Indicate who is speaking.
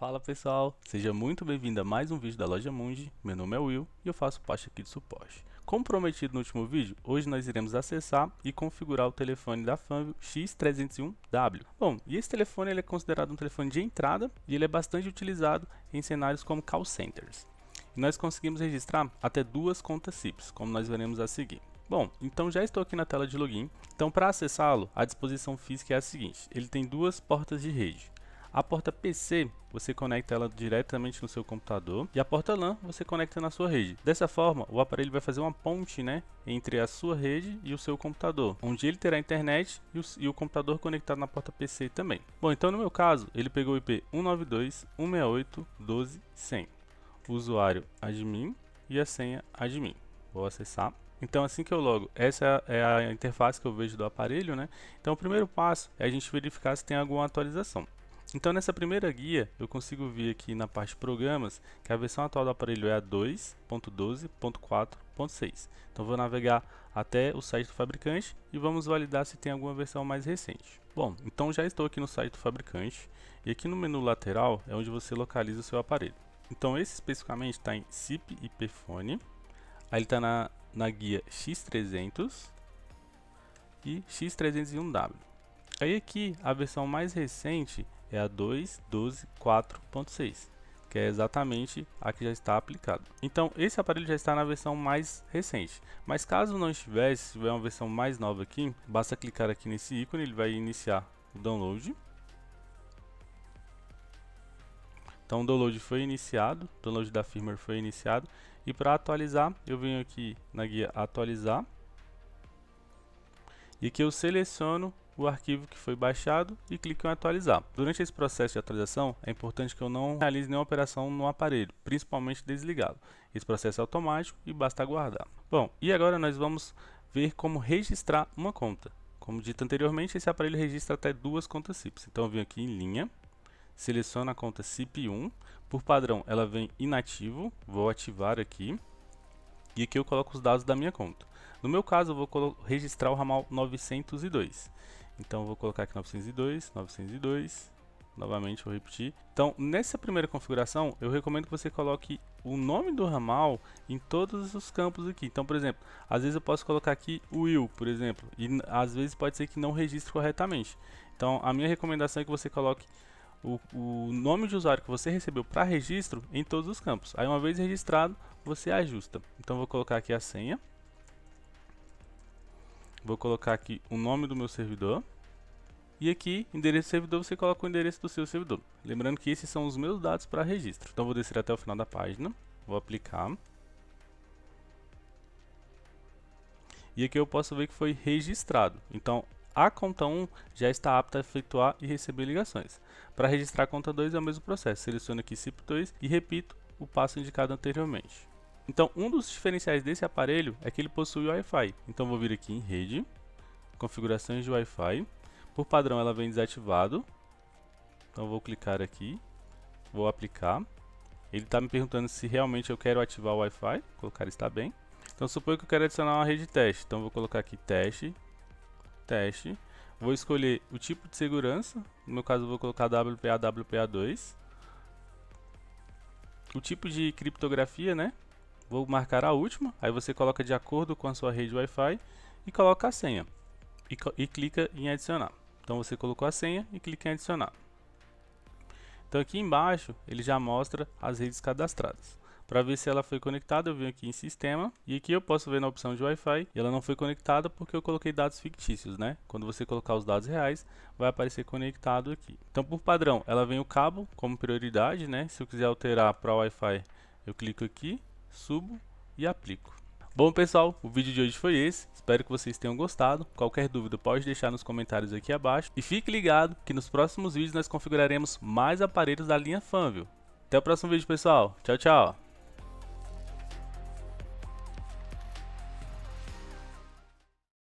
Speaker 1: Fala pessoal, seja muito bem-vindo a mais um vídeo da Loja Mundi. Meu nome é Will e eu faço parte aqui de suporte. Como prometido no último vídeo, hoje nós iremos acessar e configurar o telefone da Fanvil X301W. Bom, e esse telefone ele é considerado um telefone de entrada e ele é bastante utilizado em cenários como call centers. E nós conseguimos registrar até duas contas CIPs, como nós veremos a seguir. Bom, então já estou aqui na tela de login. Então para acessá-lo, a disposição física é a seguinte: ele tem duas portas de rede. A porta PC, você conecta ela diretamente no seu computador e a porta LAN você conecta na sua rede. Dessa forma, o aparelho vai fazer uma ponte, entre a sua rede e o seu computador, onde ele terá internet e o computador conectado na porta PC também. Bom, então no meu caso, ele pegou o IP 192.168.12.100, o usuário admin e a senha admin. Vou acessar. Então assim que eu logo, essa é a interface que eu vejo do aparelho, Então o primeiro passo é a gente verificar se tem alguma atualização. Então nessa primeira guia eu consigo ver aqui na parte de programas que a versão atual do aparelho é a 2.12.4.6. Então vou navegar até o site do fabricante e vamos validar se tem alguma versão mais recente. Bom, então já estou aqui no site do fabricante e aqui no menu lateral é onde você localiza o seu aparelho. Então esse especificamente está em SIP IP Phone, aí ele está na guia X300 e X301W. Aí aqui a versão mais recente é a 2.12.4.6, que é exatamente a que já está aplicada. Então esse aparelho já está na versão mais recente, mas caso não estiver, se tiver uma versão mais nova aqui, basta clicar aqui nesse ícone, ele vai iniciar o download. Então o download foi iniciado, o download da firmware foi iniciado, e para atualizar eu venho aqui na guia atualizar, e aqui eu seleciono o arquivo que foi baixado e clico em atualizar. Durante esse processo de atualização, é importante que eu não realize nenhuma operação no aparelho, principalmente desligá-lo. Esse processo é automático e basta aguardar. Bom, e agora nós vamos ver como registrar uma conta. Como dito anteriormente, esse aparelho registra até duas contas CIPs. Então eu venho aqui em linha, seleciono a conta CIP1, por padrão ela vem inativo, vou ativar aqui, e aqui eu coloco os dados da minha conta. No meu caso eu vou registrar o ramal 902. Então eu vou colocar aqui 902, 902, novamente vou repetir. Então nessa primeira configuração eu recomendo que você coloque o nome do ramal em todos os campos aqui. Então por exemplo, às vezes eu posso colocar aqui Will, por exemplo, e às vezes pode ser que não registre corretamente. Então a minha recomendação é que você coloque o nome de usuário que você recebeu para registro em todos os campos. Aí uma vez registrado, você ajusta. Então vou colocar aqui a senha. Vou colocar aqui o nome do meu servidor. E aqui, endereço do servidor, você coloca o endereço do seu servidor. Lembrando que esses são os meus dados para registro. Então vou descer até o final da página. Vou aplicar. E aqui eu posso ver que foi registrado. Então a conta 1 já está apta a efetuar e receber ligações. Para registrar a conta 2 é o mesmo processo. Seleciono aqui SIP2 e repito o passo indicado anteriormente. Então, um dos diferenciais desse aparelho é que ele possui Wi-Fi. Então, vou vir aqui em Rede, Configurações de Wi-Fi. Por padrão, ela vem desativado. Então, vou clicar aqui, vou aplicar. Ele está me perguntando se realmente eu quero ativar o Wi-Fi. Vou colocar está bem. Então, suponho que eu quero adicionar uma rede teste. Então, vou colocar aqui teste, teste. Vou escolher o tipo de segurança. No meu caso, eu vou colocar WPA, WPA2. O tipo de criptografia, Vou marcar a última, aí você coloca de acordo com a sua rede Wi-Fi e coloca a senha e clica em adicionar. Então você colocou a senha e clica em adicionar. Então aqui embaixo ele já mostra as redes cadastradas. Para ver se ela foi conectada, eu venho aqui em sistema e aqui eu posso ver na opção de Wi-Fi e ela não foi conectada porque eu coloquei dados fictícios, Quando você colocar os dados reais, vai aparecer conectado aqui. Então por padrão, ela vem o cabo como prioridade, Se eu quiser alterar para Wi-Fi, eu clico aqui, subo e aplico. Bom pessoal, o vídeo de hoje foi esse, espero que vocês tenham gostado. Qualquer dúvida pode deixar nos comentários aqui abaixo e fique ligado que nos próximos vídeos nós configuraremos mais aparelhos da linha Fanvil. Até o próximo vídeo pessoal, tchau tchau!